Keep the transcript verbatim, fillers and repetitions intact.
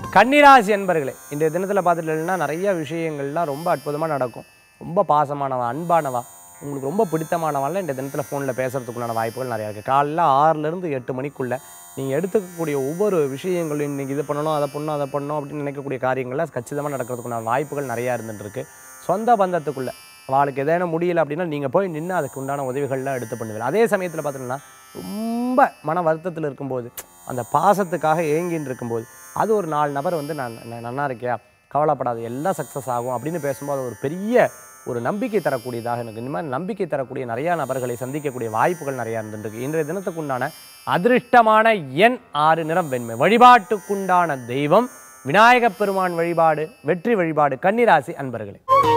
கன்னிராசி அன்பர்களே, இன்றைய தினத்தில் பார்த்துட்டீங்கன்னா நிறைய விஷயங்கள்லாம் ரொம்ப அற்புதமாக நடக்கும். ரொம்ப பாசமானவா, அன்பானவா, உங்களுக்கு ரொம்ப பிடித்தமானவாள் இந்த தினத்தில் ஃபோனில் பேசுகிறதுக்குள்ளான வாய்ப்புகள் நிறையா இருக்குது. காலைல ஆறுலேருந்து எட்டு மணிக்குள்ளே நீங்கள் எடுத்துக்கக்கூடிய ஒவ்வொரு விஷயங்களும் இன்றைக்கி இது பண்ணணும், அதை பண்ணணும், அதை பண்ணணும் அப்படின்னு நினைக்கக்கூடிய காரியங்கள்லாம் கச்சிதமாக நடக்கிறதுக்குண்டான வாய்ப்புகள் நிறையா இருந்துகிட்ருக்கு. சொந்த பந்தத்துக்குள்ளே அவளுக்கு எதனா முடியலை அப்படின்னா நீங்கள் போய் நின்று அதுக்கு உண்டான உதவிகள்லாம் எடுத்து பண்ணுவீங்க. அதே சமயத்தில் பார்த்தீங்கன்னா ரொம்ப மன வருத்தத்தில் இருக்கும்போது, அந்த பாசத்துக்காக ஏங்கின்னு இருக்கும்போது, அது ஒரு நாலு நபர் வந்து நான் நல்லா இருக்கியா, கவலைப்படாது, எல்லாம் சக்ஸஸ் ஆகும் அப்படின்னு பேசும்போது ஒரு பெரிய ஒரு நம்பிக்கை தரக்கூடியதாக எனக்கு இந்த மாதிரி நம்பிக்கை தரக்கூடிய நிறையா நபர்களை சந்திக்கக்கூடிய வாய்ப்புகள் நிறையா இருந்துருக்கு. இன்றைய தினத்துக்குண்டான அதிர்ஷ்டமான எண் ஆறு, நிறம் வெண்மை. வழிபாட்டுக்குண்டான தெய்வம் விநாயகப் பெருமான் வழிபாடு, வெற்றி வழிபாடு. கன்னிராசி அன்பர்களே.